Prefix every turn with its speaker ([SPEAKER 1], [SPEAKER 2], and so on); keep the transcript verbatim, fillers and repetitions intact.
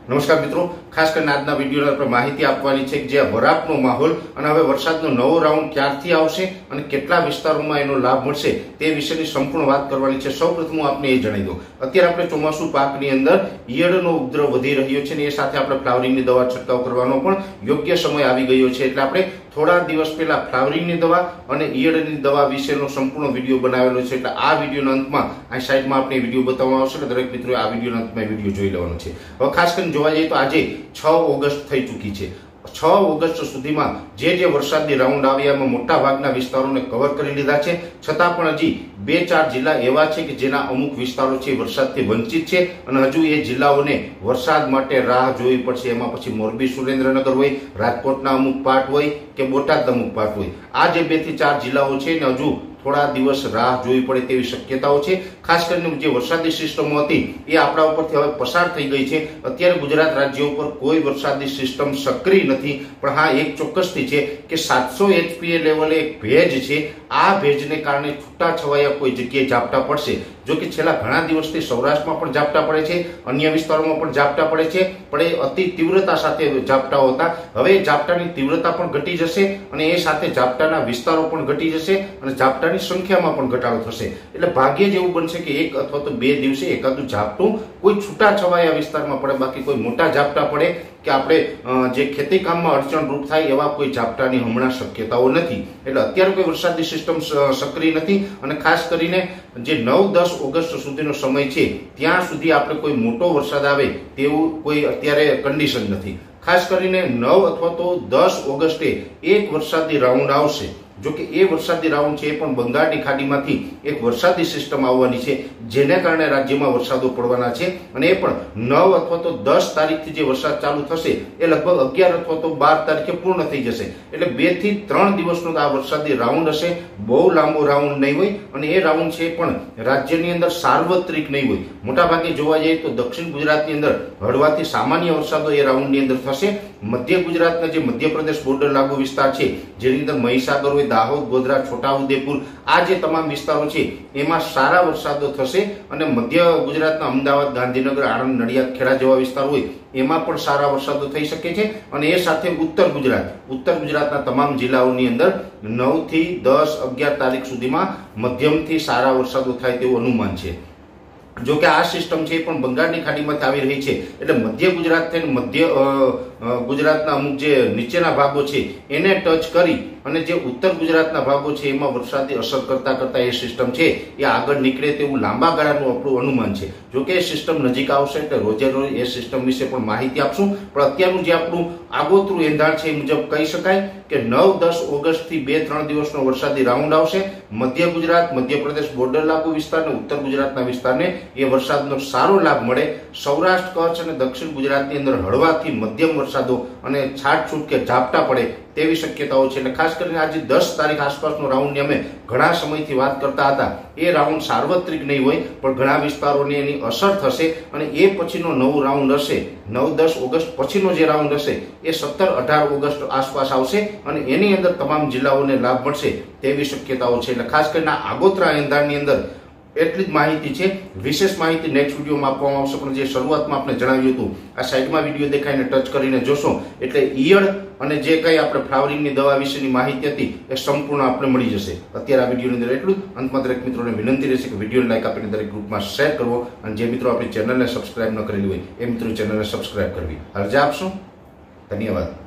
[SPEAKER 1] નમસ્કાર મિત્રો, ખાસ કરીને આજના વિડીયોમાં આપણે માહિતી આપવાની છે કે જે વરાપનો માહોલ અને હવે વરસાદનો નવો રાઉન્ડ ક્યારથી આવશે અને કેટલા વિસ્તારોમાં એનો લાભ મળશે તે વિશેની સંપૂર્ણ વાત કરવાની છે। સૌપ્રથમ હું આપને એ જણાવી દઉં, અત્યારે આપણે ચોમાસુ પાકની અંદર ઈયળનો ઉપદ્રવ વધી રહ્યો છે અને એ સાથે આપણે ફ્લાવરિંગની દવા છંટકાવ કરવાનો પણ યોગ્ય સમય આવી ગયો છે। એટલે આપણે થોડા દિવસ પહેલા ફ્લાવરિંગની દવા અને ઈયળની દવા વિશેનો સંપૂર્ણ વિડીયો બનાવેલો છે। એટલે આ વિડીયોના અંતમાં આ સાઈડમાં આપણે વિડીયો બતાવવામાં આવશે અને દરેક મિત્રોએ આ વિડીયોના અંતમાં વિડીયો જોઈ લેવાનો છે। હવે ખાસ કરીને જોવા જઈએ તો આજે છ ઓગસ્ટ થઈ ચૂકી છે। છ ઓગસ્ટ સુધીમાં જે જે વરસાદની રાઉન્ડ આવ્યા એમાં મોટા ભાગના વિસ્તારોને કવર કરી લીધા છે, છતાં પણ હજી બે ચાર જિલ્લા એવા છે કે જેના અમુક વિસ્તારો છે વરસાદથી વંચિત છે અને હજુ એ જિલ્લાઓને વરસાદ માટે રાહ જોવી પડશે। એમાં પછી મોરબી, સુરેન્દ્રનગર હોય, રાજકોટના અમુક પાર્ટ હોય કે બોટાદના અમુક પાર્ટ હોય, આ જે બે થી ચાર જિલ્લાઓ છે ને હજુ થોડા દિવસ રાહ જોવી પડે તેવી શક્યતાઓ છે। ખાસ કરીને જે વરસાદી સિસ્ટમો હતી એ આપણા ઉપરથી હવે પસાર થઈ ગઈ છે। અત્યારે ગુજરાત રાજ્ય ઉપર કોઈ વરસાદી સિસ્ટમ સક્રિય નથી, પણ હા એક ચોક્કસથી છે કે સાતસો એચપીએ લેવલે એક ભેજ છે, આ ભેજને કારણે છૂટા છવાયા કોઈ જગ્યાએ ઝાપટા પડશે। જો કે છેલ્લા ઘણા દિવસથી સૌરાષ્ટ્રમાં પણ ઝાપટા પડે છે, અન્ય વિસ્તારોમાં પણ ઝાપટા પડે છે, પણ એ અતિ તીવ્રતા સાથે ઝાપટાઓ હતા। હવે ઝાપટાની તીવ્રતા પણ ઘટી જશે અને એ સાથે ઝાપટાના વિસ્તારો પણ ઘટી જશે અને ઝાપટાની સંખ્યામાં પણ ઘટાડો થશે। એટલે ભાગ્ય જેવું બનશે કે એક અથવા તો બે દિવસે એકાદું ઝાપટું કોઈ છૂટા છવાયા વિસ્તારમાં પડે, બાકી કોઈ મોટા ઝાપટા પડે કે આપણે જે ખેતી કામમાં અડચણરૂપ થાય એવા કોઈ ઝાપટાની હમણાં શક્યતાઓ નથી। એટલે અત્યારે કોઈ વરસાદી સિસ્ટમ સક્રિય નથી અને ખાસ કરીને જે નવ દસ ઓગસ્ટ સુધીનો સમય છે ત્યાં સુધી આપણે કોઈ મોટો વરસાદ આવે તેવું કોઈ અત્યારે કન્ડિશન નથી। ખાસ કરીને નવ અથવા તો દસ ઓગસ્ટે એક વરસાદી રાઉન્ડ આવશે। જો કે એ વરસાદી રાઉન્ડ છે એ પણ બંગાળની ખાડીમાંથી એક વરસાદી સિસ્ટમ આવવાની છે, જેને કારણે રાજ્યમાં વરસાદો પડવાના છે અને એ પણ નવ અથવા તો દસ તારીખથી જે વરસાદ ચાલુ થશે એ લગભગ અગિયાર અથવા તો બાર તારીખે પૂર્ણ થઈ જશે। એટલે બે થી ત્રણ દિવસનો આ વરસાદી રાઉન્ડ હશે, બહુ લાંબો રાઉન્ડ નહીં હોય અને એ રાઉન્ડ છે પણ રાજ્યની અંદર સાર્વત્રિક નહીં હોય। મોટાભાગે જોવા જઈએ તો દક્ષિણ ગુજરાતની અંદર હળવાથી સામાન્ય વરસાદો એ રાઉન્ડની અંદર થશે। મધ્ય ગુજરાતના જે મધ્યપ્રદેશ બોર્ડર લાગુ વિસ્તાર છે, જેની અંદર મહીસાગર હોય, દાહોદ, ગોધરા, છોટાઉદેપુર, આ જે તમામ વિસ્તારો છે એમાં સારા વરસાદો થશે અને મધ્ય ગુજરાતના અમદાવાદ, ગાંધીનગર, આણંદ, નડિયાદ, ખેડા જેવા વિસ્તાર હોય એમાં પણ સારા વરસાદો થઈ શકે છે। અને એ સાથે ઉત્તર ગુજરાત ઉત્તર ગુજરાતના તમામ જિલ્લાઓની અંદર નવ થી દસ અગિયાર તારીખ સુધીમાં મધ્યમથી સારા વરસાદો થાય તેવું અનુમાન છે। જો કે આ સિસ્ટમ છે પણ બંગાળની ખાડીમાંથી આવી રહી છે, એટલે મધ્ય ગુજરાત થી મધ્ય ગુજરાતના અમુક જે નીચેના ભાગો છે એને ટચ કરી અને જે ઉત્તર ગુજરાતના ભાગો છે એમાં વરસાદી અસર કરતા કરતા એ સિસ્ટમ છે એ આગળ નીકળે તેવું લાંબા ગાળાનું આપણું અનુમાન છે। જો કે એ સિસ્ટમ નજીક આવશે એટલે રોજે રોજ એ સિસ્ટમ વિશે પણ માહિતી આપશું, પણ અત્યારનું જે આપણું આગોતરું એંધાણ છે એ મુજબ કહી શકાય કે નવ દસ ઓગસ્ટ થી બે ત્રણ દિવસનો વરસાદી રાઉન્ડ આવશે। મધ્ય ગુજરાત, મધ્યપ્રદેશ બોર્ડર લાગુ વિસ્તાર અને ઉત્તર ગુજરાતના વિસ્તારને એ વરસાદનો સારો લાભ મળે। સૌરાષ્ટ્ર, કચ્છ અને દક્ષિણ ગુજરાતની અંદર હળવાથી મધ્યમ વરસાદો અને છાટછૂટ કે ઝાપટા પડે તેવી શક્યતાઓ છે। એટલે ખાસ કરીને આજે દસ તારીખ આસપાસનો રાઉન્ડની અમે ઘણા સમયથી વાત કરતા હતા, એ રાઉન્ડ સાર્વત્રિક નહીં હોય પણ ઘણા વિસ્તારોની એની અસર થશે અને એ પછીનો નવો રાઉન્ડ હશે, નવ દસ ઓગસ્ટ પછીનો જે રાઉન્ડ હશે એ સત્તર અઢાર ઓગસ્ટ આસપાસ આવશે અને એની અંદર તમામ જિલ્લાઓને લાભ મળશે તેવી શક્યતાઓ છે। એટલે ખાસ કરીને આગોતરા એંધાણની અંદર એટલી જ માહિતી છે, વિશેષ માહિતી નેક્સ્ટ વિડીયોમાં આપવામાં આવશે। પણ જે શરૂઆતમાં આપણે જણાવ્યું હતું આ સાઈડમાં વિડીયો દેખાઈને ટચ કરીને જોશો એટલે ઈયળ અને જે કંઈ આપણે ફ્લાવરિંગની દવા વિશેની માહિતી હતી એ સંપૂર્ણ આપણે મળી જશે। અત્યારે આ વિડીયોની અંદર એટલું જ। અંતમાં દરેક મિત્રોને વિનંતી રહેશે કે વિડીયોને લાઈક આપીને દરેક ગ્રુપમાં શેર કરવો અને જે મિત્રો આપણી ચેનલને સબસ્ક્રાઇબ ન કરેલી હોય એ મિત્રો ચેનલને સબસ્ક્રાઇબ કરવી। રજા આપશો, ધન્યવાદ।